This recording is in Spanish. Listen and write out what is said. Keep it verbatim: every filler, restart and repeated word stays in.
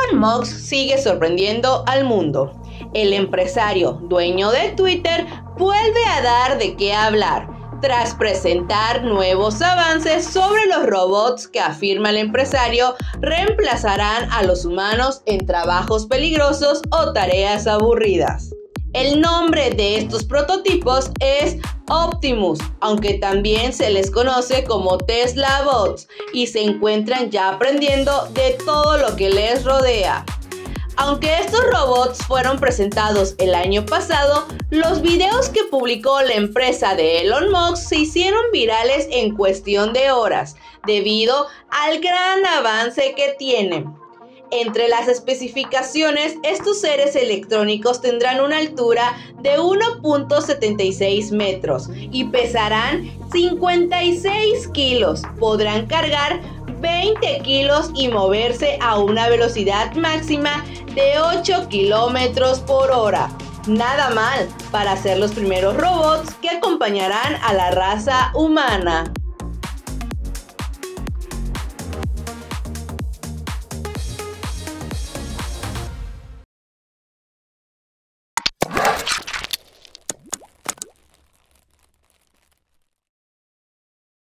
Elon Musk sigue sorprendiendo al mundo. El empresario dueño de Twitter vuelve a dar de qué hablar tras presentar nuevos avances sobre los robots que, afirma el empresario, reemplazarán a los humanos en trabajos peligrosos o tareas aburridas. El nombre de estos prototipos es Optimus, aunque también se les conoce como Tesla Bots, y se encuentran ya aprendiendo de todo lo que les rodea. Aunque estos robots fueron presentados el año pasado, los videos que publicó la empresa de Elon Musk se hicieron virales en cuestión de horas, debido al gran avance que tienen. Entre las especificaciones, estos seres electrónicos tendrán una altura de uno punto setenta y seis metros y pesarán cincuenta y seis kilos. Podrán cargar veinte kilos y moverse a una velocidad máxima de ocho kilómetros por hora. Nada mal para ser los primeros robots que acompañarán a la raza humana.